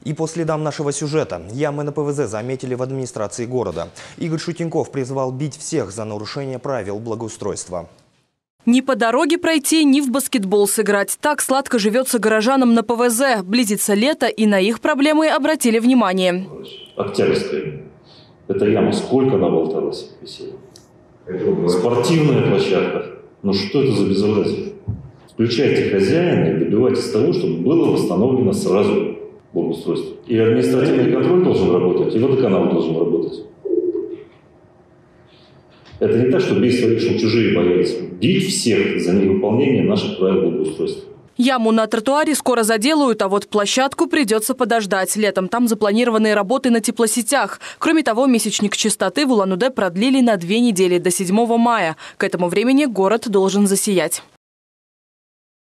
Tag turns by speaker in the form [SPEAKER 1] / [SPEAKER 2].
[SPEAKER 1] И по следам нашего сюжета ямы на ПВЗ заметили в администрации города. Игорь Шутенков призвал бить всех за нарушение правил благоустройства.
[SPEAKER 2] Ни по дороге пройти, ни в баскетбол сыграть. Так сладко живется горожанам на ПВЗ. Близится лето, и на их проблемы обратили внимание.
[SPEAKER 3] Октябрьская. Это яма. Сколько она болталась? Спортивная площадка. Ну что это за безобразие? Включайте хозяина и добивайтесь того, чтобы было восстановлено сразу благоустройство. И административный контроль должен работать, и водоканал должен работать. Это не так, что бей своих, чтобы чужие боялись. Бить всех за невыполнение наших правил благоустройства.
[SPEAKER 2] Яму на тротуаре скоро заделают, а вот площадку придется подождать. Летом там запланированные работы на теплосетях. Кроме того, месячник чистоты в Улан-Удэ продлили на 2 недели, до 7 мая. К этому времени город должен засиять.